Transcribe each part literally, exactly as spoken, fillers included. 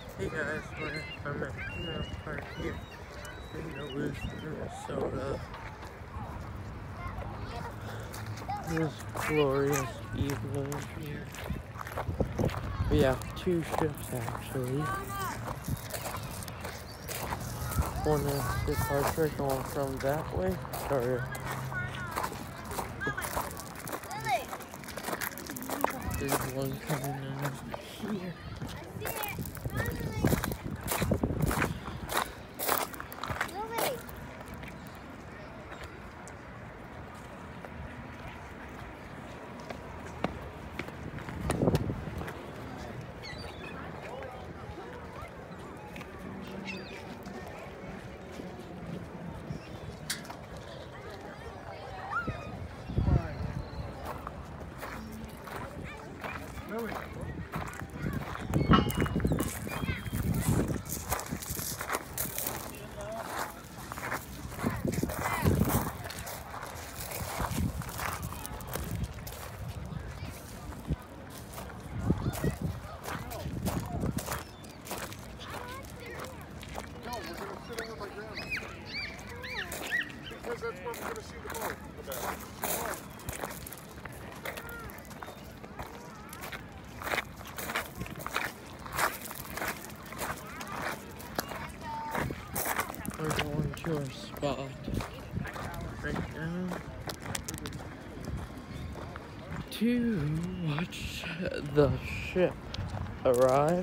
Hey guys, we're, I'm at Pinot Park here in Duluth, Minnesota. This glorious evening here. We have two ships actually. One is departure going from that way, or there's one coming in over here. Really? No, we're going to sit over my grandma. Because that's where we're going to see the boat. The back. We're going to our spot right now to watch the ship arrive.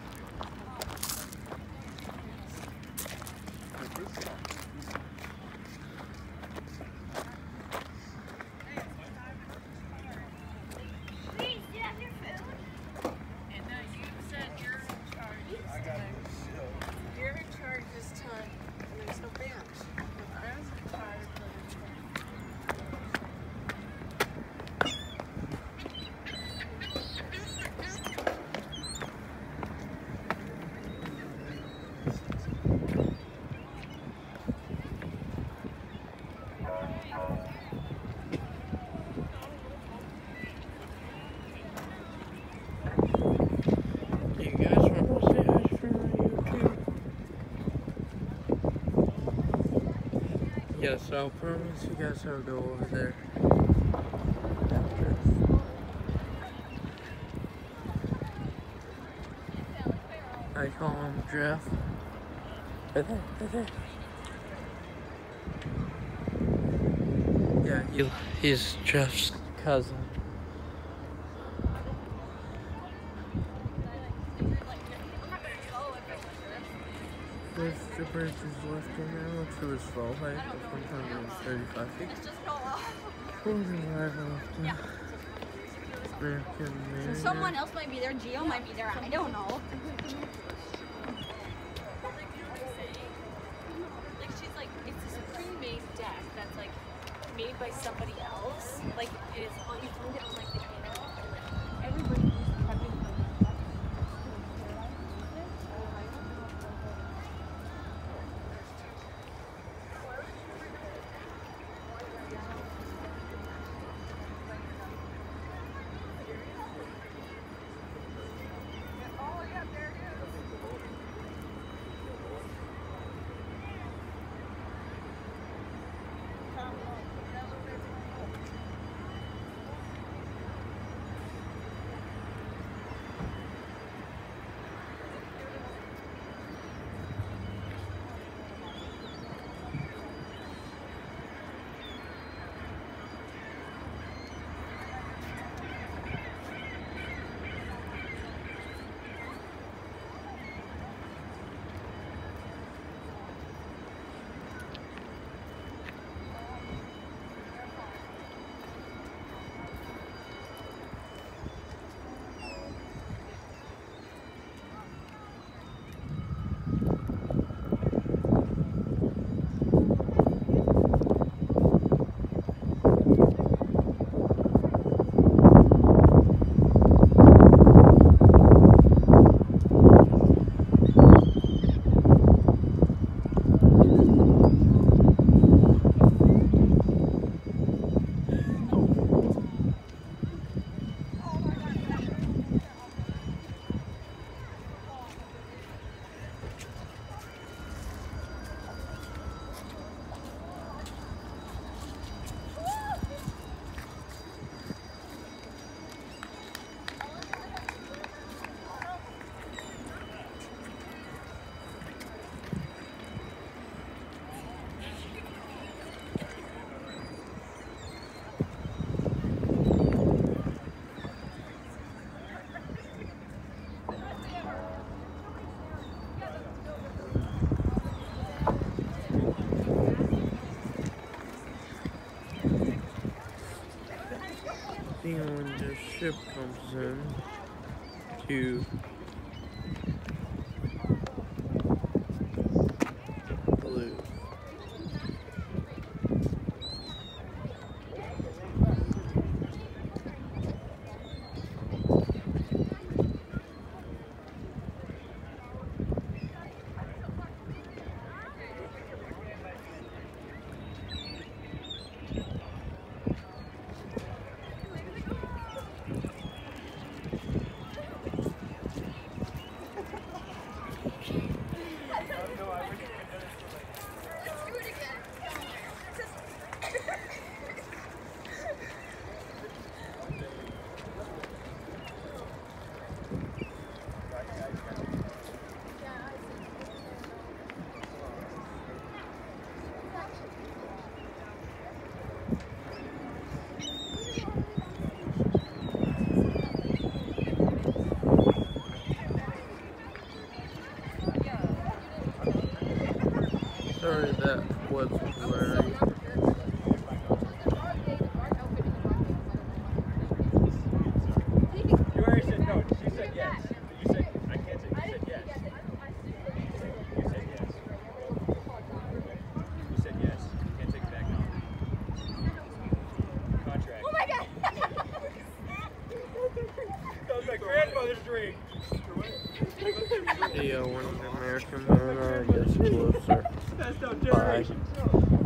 You're in charge this time. There's no bench. I was in charge. You guys want to say hi for YouTube? Yes, I'll promise you guys I'll go over there after. I call him Jeff. Right there, right there. Yeah, he, he's Jeff's cousin. There's the bridge is left in now to its fall height of one hundred thirty-five feet. forty-five left in American Mariner. So someone else might be there. Gio might be there. I don't know. Like she's like, it's this pre-made deck that's like made by somebody else. Like it is on you find it on like the internet. Everybody who's prepping for this. crimson to blue. Sorry, that was blurry. You already said no. She said yes. You said I can't say. You said yes. You said yes. You said yes. You can't take it back now. Contract. Oh my god! That was my grandmother's drink. The uh, one of the American one, uh, gets closer. That's no Bye. generation.